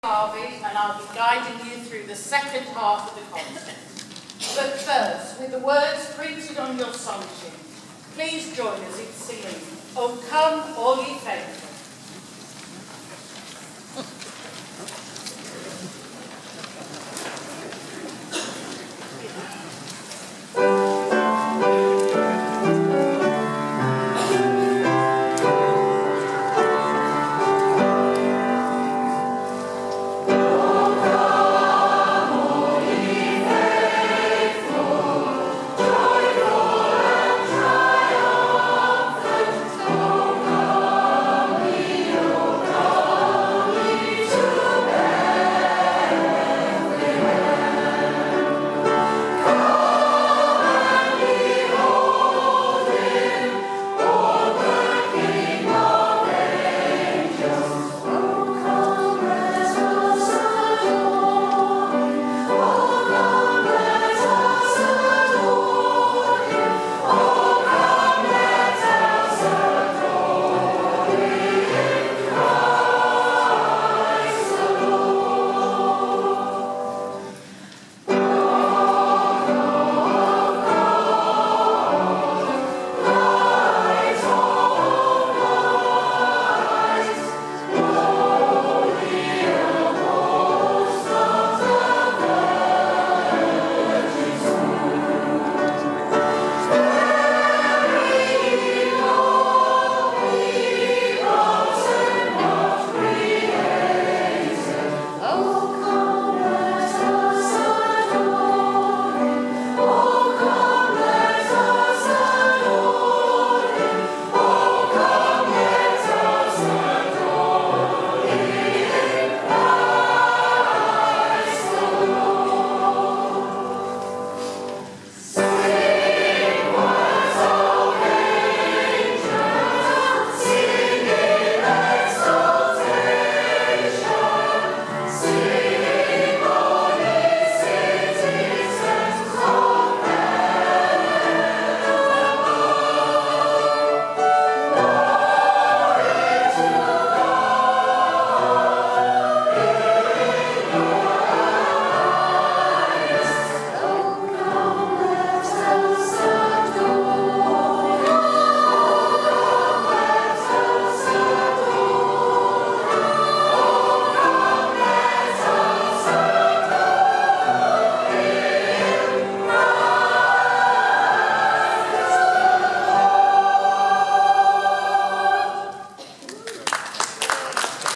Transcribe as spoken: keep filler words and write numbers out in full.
Harvey, and I'll be guiding you through the second half of the concert. But first, with the words printed on your song sheet, please join us in singing, "O Come, All Ye Faithful."